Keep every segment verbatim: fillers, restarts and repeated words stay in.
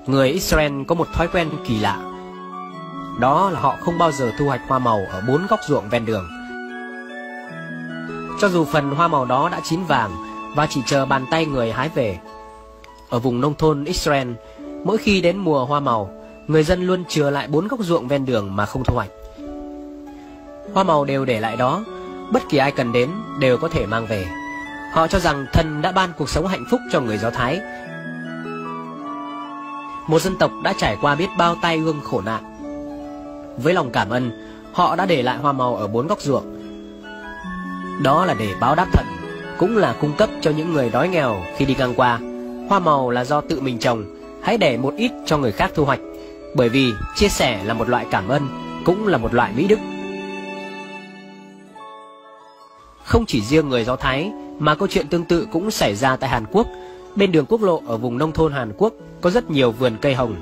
Người Israel có một thói quen kỳ lạ. Đó là họ không bao giờ thu hoạch hoa màu ở bốn góc ruộng ven đường. Cho dù phần hoa màu đó đã chín vàng và chỉ chờ bàn tay người hái về. Ở vùng nông thôn Israel, mỗi khi đến mùa hoa màu, người dân luôn chừa lại bốn góc ruộng ven đường mà không thu hoạch. Hoa màu đều để lại đó, bất kỳ ai cần đến đều có thể mang về. Họ cho rằng thần đã ban cuộc sống hạnh phúc cho người Do Thái, một dân tộc đã trải qua biết bao tai ương khổ nạn. Với lòng cảm ơn, họ đã để lại hoa màu ở bốn góc ruộng. Đó là để báo đáp thần, cũng là cung cấp cho những người đói nghèo khi đi ngang qua. Hoa màu là do tự mình trồng, hãy để một ít cho người khác thu hoạch, bởi vì chia sẻ là một loại cảm ơn, cũng là một loại mỹ đức. Không chỉ riêng người Do Thái, mà câu chuyện tương tự cũng xảy ra tại Hàn Quốc. Bên đường quốc lộ ở vùng nông thôn Hàn Quốc có rất nhiều vườn cây hồng.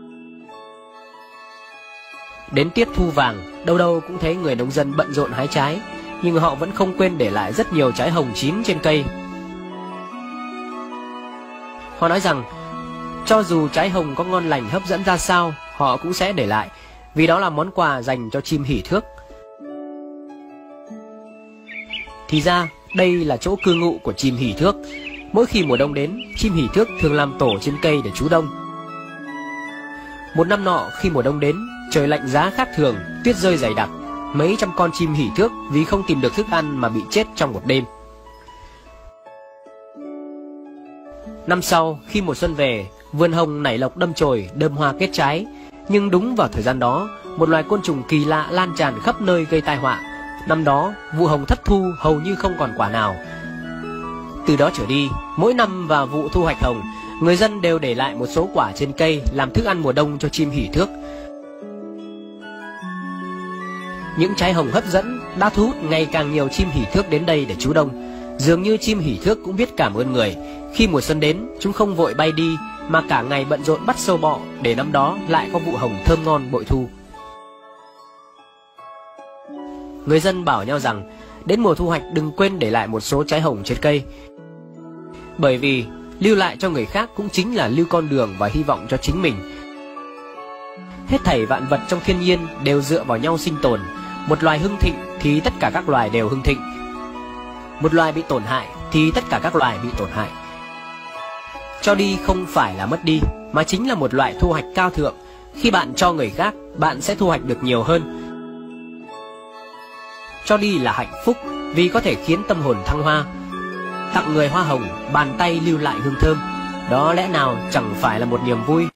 Đến tiết thu vàng, đâu đâu cũng thấy người nông dân bận rộn hái trái, nhưng họ vẫn không quên để lại rất nhiều trái hồng chín trên cây. Họ nói rằng, cho dù trái hồng có ngon lành hấp dẫn ra sao, họ cũng sẽ để lại, vì đó là món quà dành cho chim hỷ thước. Thì ra, đây là chỗ cư ngụ của chim hỷ thước. Mỗi khi mùa đông đến, chim hỷ thước thường làm tổ trên cây để trú đông. Một năm nọ, khi mùa đông đến, trời lạnh giá khác thường, tuyết rơi dày đặc. Mấy trăm con chim hỷ thước vì không tìm được thức ăn mà bị chết trong một đêm. Năm sau, khi mùa xuân về, vườn hồng nảy lộc đâm chồi, đơm hoa kết trái. Nhưng đúng vào thời gian đó, một loài côn trùng kỳ lạ lan tràn khắp nơi gây tai họa. Năm đó, vụ hồng thất thu hầu như không còn quả nào. Từ đó trở đi, mỗi năm vào vụ thu hoạch hồng, người dân đều để lại một số quả trên cây làm thức ăn mùa đông cho chim hỷ thước. Những trái hồng hấp dẫn đã thu hút ngày càng nhiều chim hỷ thước đến đây để trú đông. Dường như chim hỷ thước cũng biết cảm ơn người. Khi mùa xuân đến, chúng không vội bay đi, mà cả ngày bận rộn bắt sâu bọ để năm đó lại có vụ hồng thơm ngon bội thu. Người dân bảo nhau rằng, đến mùa thu hoạch đừng quên để lại một số trái hồng trên cây. Bởi vì lưu lại cho người khác cũng chính là lưu con đường và hy vọng cho chính mình. Hết thảy vạn vật trong thiên nhiên đều dựa vào nhau sinh tồn. Một loài hưng thịnh thì tất cả các loài đều hưng thịnh. Một loài bị tổn hại thì tất cả các loài bị tổn hại. Cho đi không phải là mất đi, mà chính là một loại thu hoạch cao thượng. Khi bạn cho người khác, bạn sẽ thu hoạch được nhiều hơn. Cho đi là hạnh phúc, vì có thể khiến tâm hồn thăng hoa. Tặng người hoa hồng, bàn tay lưu lại hương thơm, đó lẽ nào chẳng phải là một niềm vui.